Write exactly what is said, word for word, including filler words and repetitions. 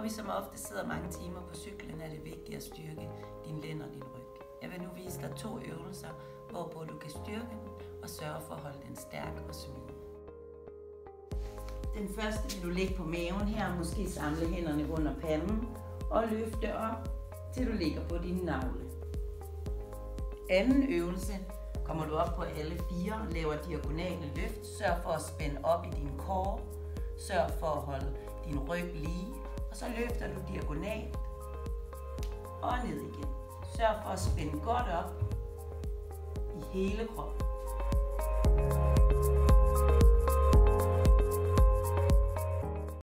vi som ofte sidder mange timer på cyklen, er det vigtigt at styrke din lænd og din ryg. Jeg vil nu vise dig to øvelser, hvorpå du kan styrke den og sørge for at holde den stærk og smidig. Den første vil du ligge på maven her, måske samle hænderne under panden og løfte op, til du ligger på dine navle. Anden øvelse kommer du op på alle fire og laver diagonale løft. Sørg for at spænde op i din core. Sørg for at holde din ryg lige. Og så løfter du diagonalt og ned igen. Sørg for at spænde godt op i hele kroppen.